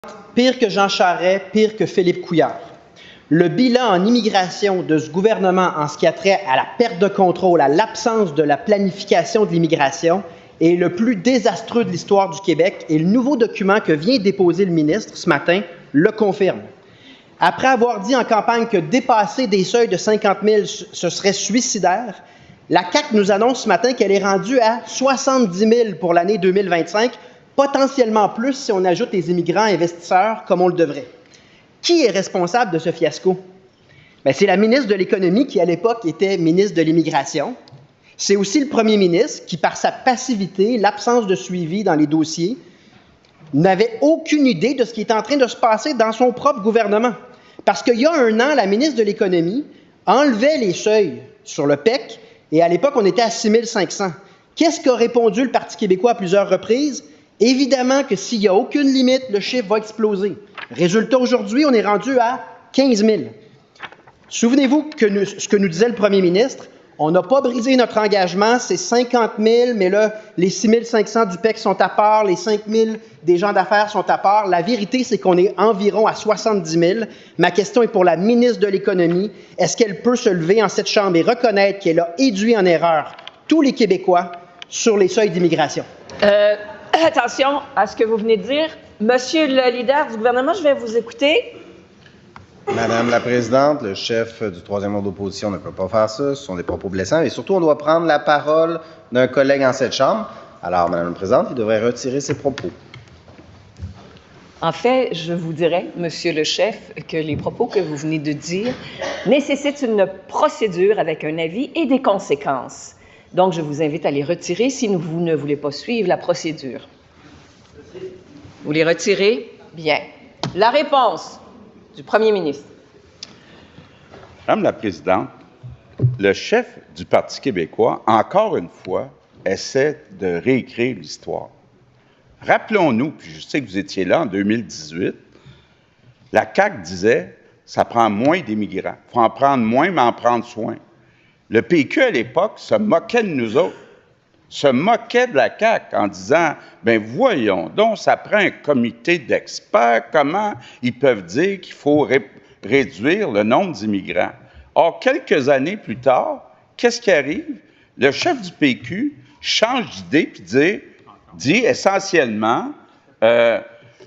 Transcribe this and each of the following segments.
pire que Jean Charest, pire que Philippe Couillard. Le bilan en immigration de ce gouvernement en ce qui a trait à la perte de contrôle, à l'absence de la planification de l'immigration est le plus désastreux de l'histoire du Québec et le nouveau document que vient déposer le ministre ce matin le confirme. Après avoir dit en campagne que dépasser des seuils de 50 000, ce serait suicidaire, la CAQ nous annonce ce matin qu'elle est rendue à 70 000 pour l'année 2025, potentiellement plus si on ajoute les immigrants investisseurs comme on le devrait. Qui est responsable de ce fiasco? Bien, c'est la ministre de l'Économie qui, à l'époque, était ministre de l'Immigration. C'est aussi le premier ministre qui, par sa passivité, l'absence de suivi dans les dossiers, n'avait aucune idée de ce qui est en train de se passer dans son propre gouvernement. Parce qu'il y a un an, la ministre de l'Économie enlevait les seuils sur le PEC et à l'époque, on était à 6 500. Qu'est-ce qu'a répondu le Parti québécois à plusieurs reprises? Évidemment que s'il n'y a aucune limite, le chiffre va exploser. Résultat, aujourd'hui, on est rendu à 15 000. Souvenez-vous que ce que nous disait le premier ministre, on n'a pas brisé notre engagement, c'est 50 000, mais là, les 6 500 du PEC sont à part, les 5 000 des gens d'affaires sont à part. La vérité, c'est qu'on est environ à 70 000. Ma question est pour la ministre de l'Économie. Est-ce qu'elle peut se lever en cette Chambre et reconnaître qu'elle a induit en erreur tous les Québécois sur les seuils d'immigration? Attention à ce que vous venez de dire. Monsieur le leader du gouvernement, je vais vous écouter. Madame la Présidente, le chef du troisième ordre d'opposition ne peut pas faire ça. Ce sont des propos blessants. Et surtout, on doit prendre la parole d'un collègue en cette Chambre. Alors, Madame la Présidente, il devrait retirer ses propos. En fait, je vous dirais, Monsieur le chef, que les propos que vous venez de dire nécessitent une procédure avec un avis et des conséquences. Donc, je vous invite à les retirer si vous ne voulez pas suivre la procédure. Vous les retirez? Bien. La réponse du premier ministre. Madame la Présidente, le chef du Parti québécois, encore une fois, essaie de réécrire l'histoire. Rappelons-nous, puis je sais que vous étiez là en 2018, la CAQ disait « ça prend moins d'immigrants. Il faut en prendre moins, mais en prendre soin ». Le PQ, à l'époque, se moquait de nous autres, se moquait de la CAQ en disant « bien, voyons donc, ça prend un comité d'experts, comment ils peuvent dire qu'il faut réduire le nombre d'immigrants? » Or, quelques années plus tard, qu'est-ce qui arrive? Le chef du PQ change d'idée puis dit essentiellement la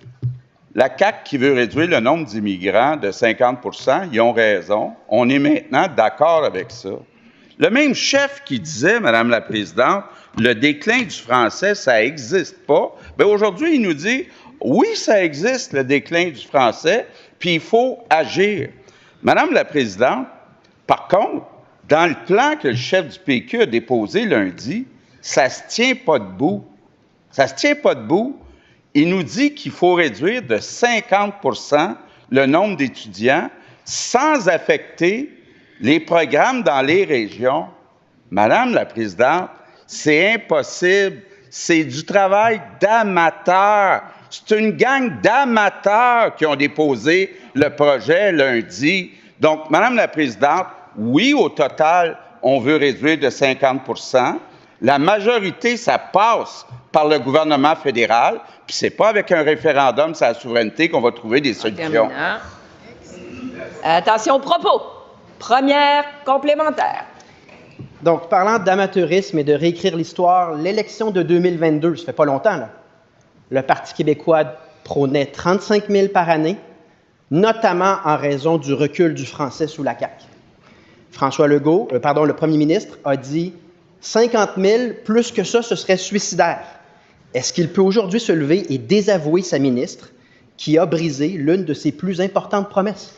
CAQ qui veut réduire le nombre d'immigrants de 50 %, ils ont raison, on est maintenant d'accord avec ça. Le même chef qui disait, Madame la Présidente, le déclin du français, ça n'existe pas, bien aujourd'hui, il nous dit, oui, ça existe, le déclin du français, puis il faut agir. Madame la Présidente, par contre, dans le plan que le chef du PQ a déposé lundi, ça ne se tient pas debout. Ça ne se tient pas debout. Il nous dit qu'il faut réduire de 50 % le nombre d'étudiants sans affecter les programmes dans les régions. Madame la Présidente, c'est impossible. C'est du travail d'amateurs. C'est une gang d'amateurs qui ont déposé le projet lundi. Donc, Madame la Présidente, oui, au total, on veut réduire de 50 %. La majorité, ça passe par le gouvernement fédéral, puis c'est pas avec un référendum sur la souveraineté qu'on va trouver des solutions. Attention aux propos. Première complémentaire. Donc, parlant d'amateurisme et de réécrire l'histoire, l'élection de 2022, ça fait pas longtemps, là. Le Parti québécois prônait 35 000 par année, notamment en raison du recul du français sous la CAQ. François Legault, le premier ministre, a dit 50 000, plus que ça, ce serait suicidaire. Est-ce qu'il peut aujourd'hui se lever et désavouer sa ministre qui a brisé l'une de ses plus importantes promesses?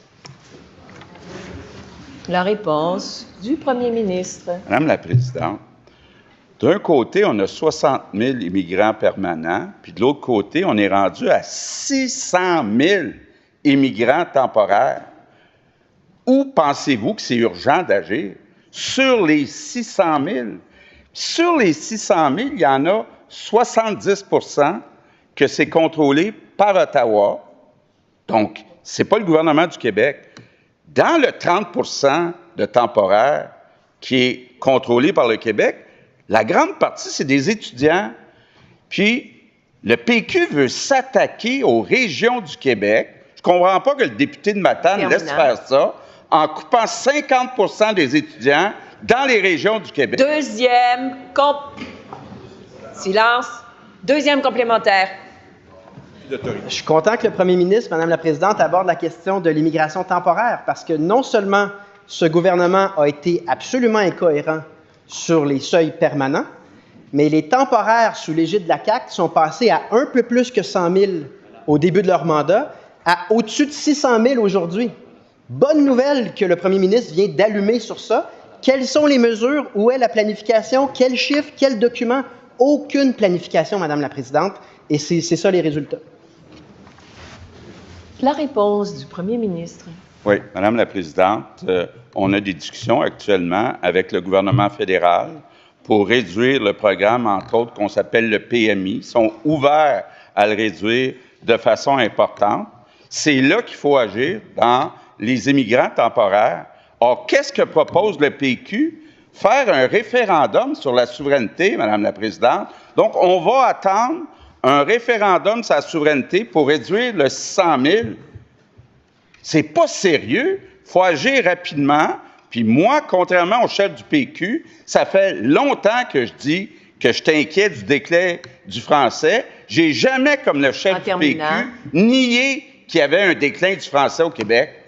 La réponse du premier ministre. Madame la Présidente, d'un côté, on a 60 000 immigrants permanents, puis de l'autre côté, on est rendu à 600 000 immigrants temporaires. Où pensez-vous que c'est urgent d'agir? Sur les 600 000. Sur les 600 000, il y en a 70 % que c'est contrôlé par Ottawa. Donc, ce n'est pas le gouvernement du Québec. Dans le 30 % de temporaires qui est contrôlé par le Québec, la grande partie, c'est des étudiants. Puis, Le PQ veut s'attaquer aux régions du Québec. Je ne comprends pas que le député de Matane laisse faire ça en coupant 50 des étudiants dans les régions du Québec. Silence. Deuxième complémentaire. Je suis content que le premier ministre, Madame la Présidente, aborde la question de l'immigration temporaire parce que non seulement ce gouvernement a été absolument incohérent sur les seuils permanents, mais les temporaires sous l'égide de la CAQ sont passés à un peu plus que 100 000 au début de leur mandat, à au-dessus de 600 000 aujourd'hui. Bonne nouvelle que le premier ministre vient d'allumer sur ça. Quelles sont les mesures? Où est la planification? Quels chiffres? Quels documents? Aucune planification, Madame la Présidente, et c'est ça les résultats. La réponse du premier ministre. Oui, Madame la Présidente, on a des discussions actuellement avec le gouvernement fédéral pour réduire le programme, entre autres, qu'on s'appelle le PMI. Ils sont ouverts à le réduire de façon importante. C'est là qu'il faut agir dans les immigrants temporaires. Or, qu'est-ce que propose le PQ? Faire un référendum sur la souveraineté, Madame la Présidente. Donc, on va attendre un référendum sur la souveraineté pour réduire le 600 000. C'est pas sérieux. Il faut agir rapidement. Puis moi, contrairement au chef du PQ, ça fait longtemps que je dis que je t'inquiète du déclin du français. J'ai jamais, comme le chef du PQ, nié qu'il y avait un déclin du français au Québec.